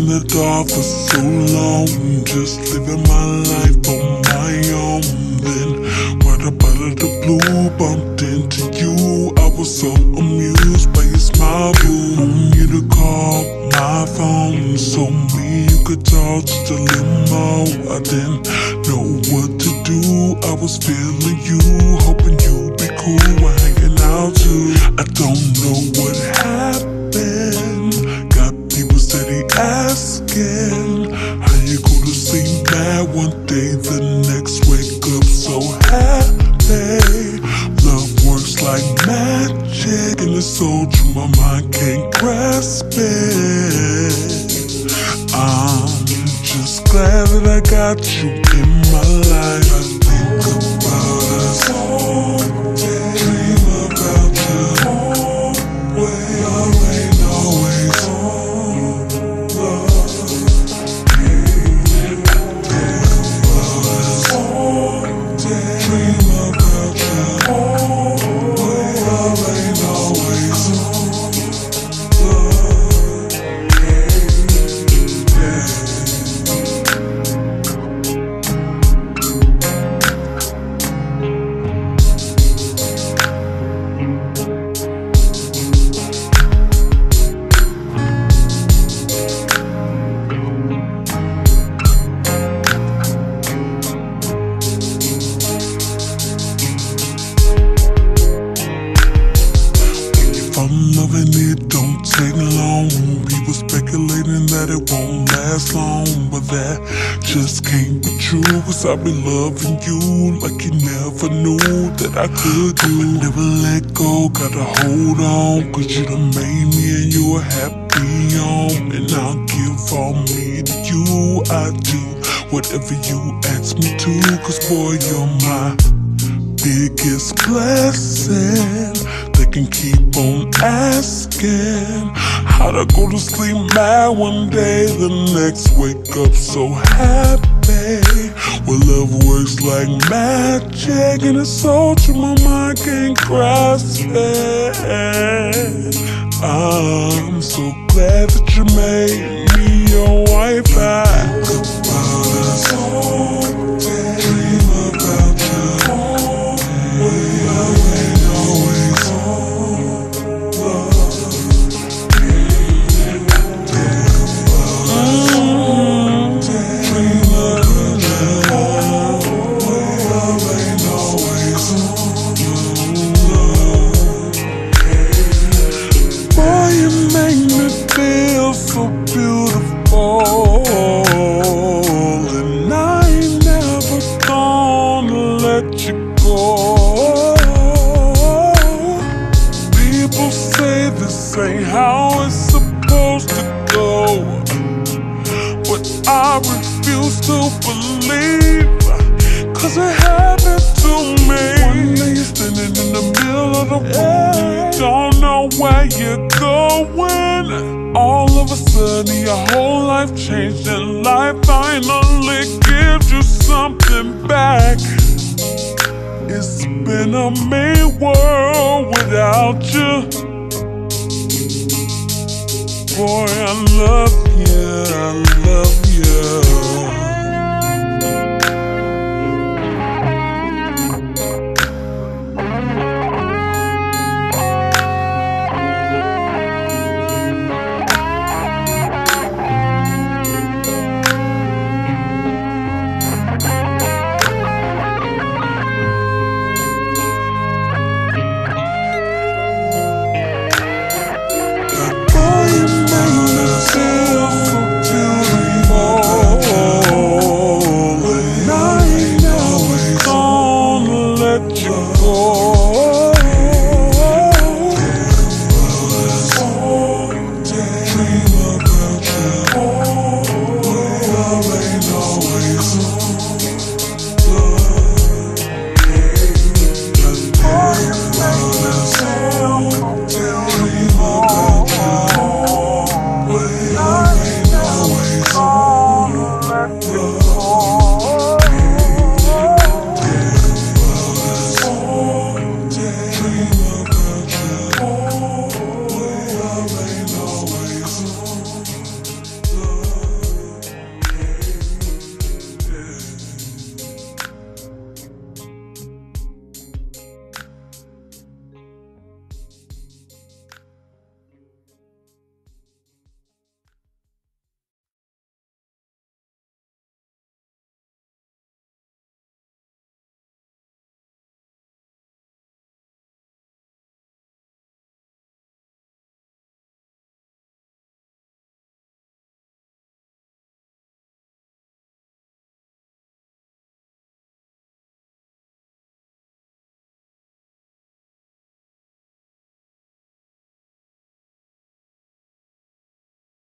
the dark for so long, just living my life on my own. Then, right up out of the blue, bumped into you. I was so amused by your smile, boo. Want you to call my phone so me you could talk just a little more. I didn't know what to do. I was feeling you, hoping you'd be cool. We're hanging out too. I don't know what happened. Got people steady asking how you go to sleep mad one day, the next wake up so happy. Love works like magic, and it's so true my mind can't grasp it. I'm just glad that I got you in my life. I think about us all day, dream about you always, always, always. Think about us all day, dream about you always, always, always. I'm loving it, don't take long. People speculating that it won't last long, but that just can't be true. Cause I've been loving you like you never knew that I could do. I'ma never let go, gotta hold on. Cause you done made me and you're happy on. And I'll give all me to you. I do whatever you ask me to. Cause boy, you're my biggest blessing. They can keep on asking how to go to sleep mad one day, the next wake up so happy. Well, love works like magic, and it's so true my mind can't grasp it. I'm so glad that you made me your wife. I think about us all day, dream about you always, always, always. Boy, you make me feel so beautiful, and I ain't never gonna let you go. People say this ain't how it's supposed to go, but I refuse to believe, cause it happened to me. One day you're standing in the middle of the road, you don't know where you're going. All of a sudden your whole life changed, and life finally gives you something back. It's been a mean world without you. Boy, I love you.